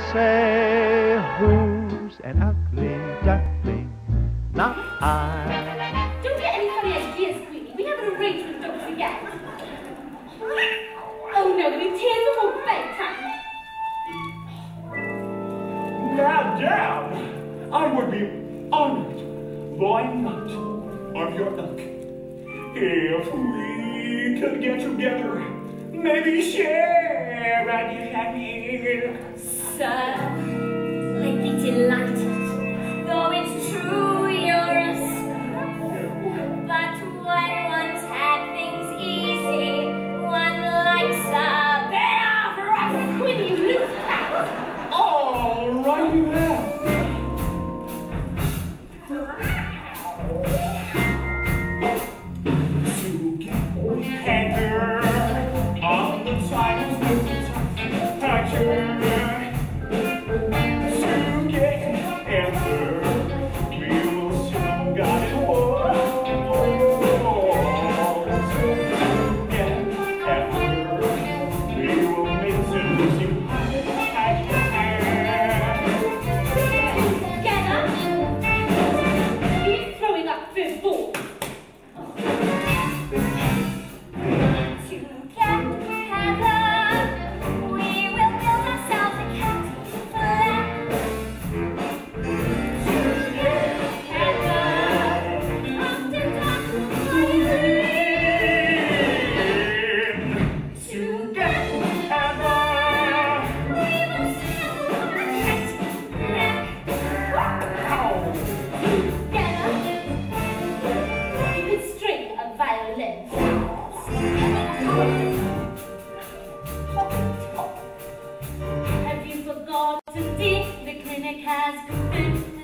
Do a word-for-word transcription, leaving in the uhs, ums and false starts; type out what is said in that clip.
say, who's an ugly duckling? Not I. Don't get any funny ideas, Queenie. We haven't arranged with the doctor yet. Oh no, there'll be tears before bedtime. Now, Dad, I would be honored, though I'm not of your ilk, if we could get together, maybe share a happy. Sir, I'd be delighted, though it's true you're a scum. But when one's had things easy, one likes a bit of rough when you lose that. All right, you have. Together on the side of the picture. Have you forgotten, dear, the clinic has been